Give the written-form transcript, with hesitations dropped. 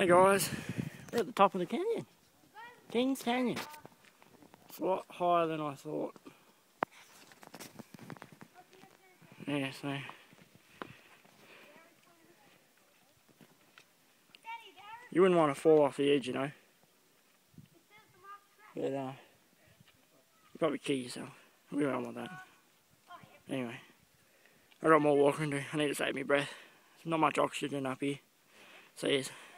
Hey guys, we're at the top of the canyon. Kings Canyon. It's a lot higher than I thought. Yeah, so. You wouldn't want to fall off the edge, you know. But, you probably kill yourself. We don't want that. Anyway, I got more walking to do. I need to save my breath. There's not much oxygen up here. See you.